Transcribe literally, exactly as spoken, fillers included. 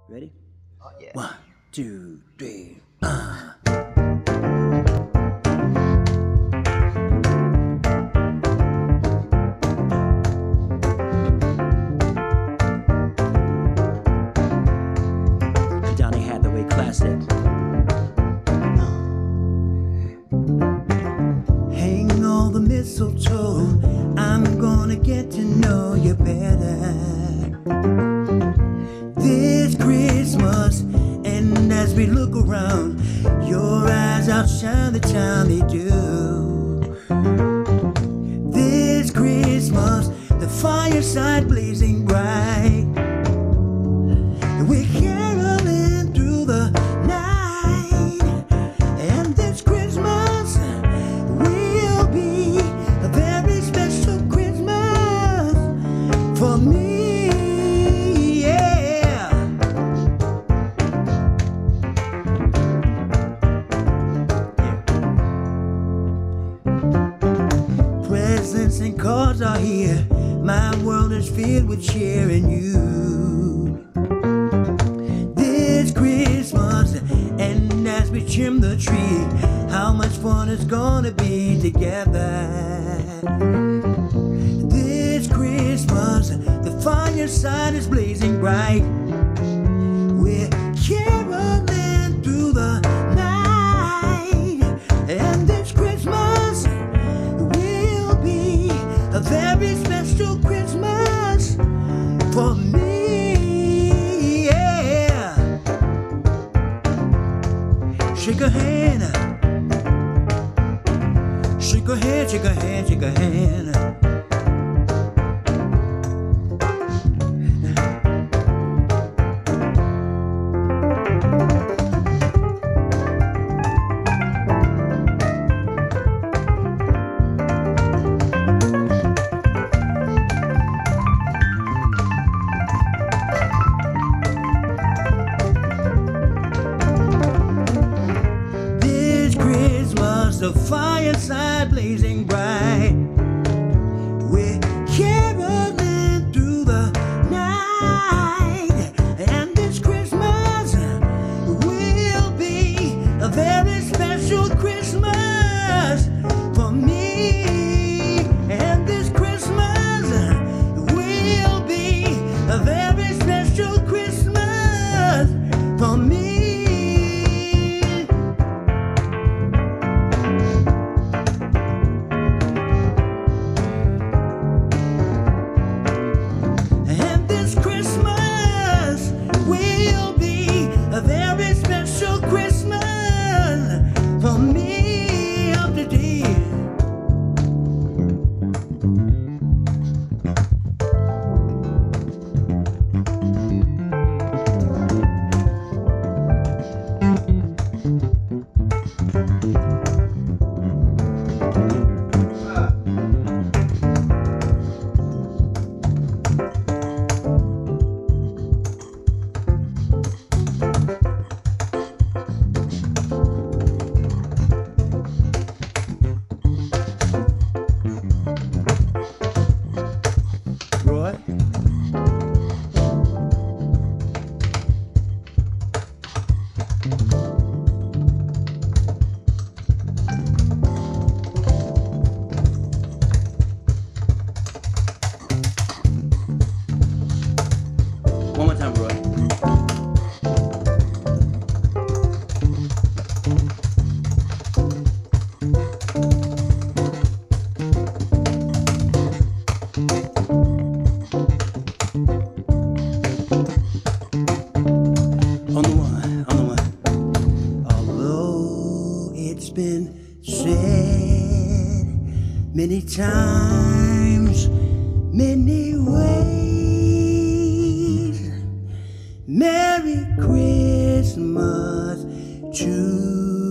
Ready? Oh, yeah. One, two, three, uh. Donny Hathaway classic. Hang all the mistletoe, I'm gonna get to know you better this Christmas. And as we look around, your eyes outshine the time they do. This Christmas, the fireside blazing bright, we're caroling through the night. And this Christmas will be a very special Christmas for me, yeah. Presents and cards are here, my world is filled with cheer and you. This Christmas, and as we trim the tree, how much fun it's gonna be together. This Christmas, the fireside is blazing bright, we're caroling through the night. And this Christmas will be a very special Christmas for me, yeah. Shake a hand, shake a hand, shake a hand, shake a hand. The fireside blazing bright, we're caroling through the night. And this Christmas will be a very special Christmas for me. And this Christmas will be a very special Christmas for me. A very special Christmas for me up to date. Roy? One more time, Roy. On the one, on the one. Although it's been said many times, many ways, Merry Christmas to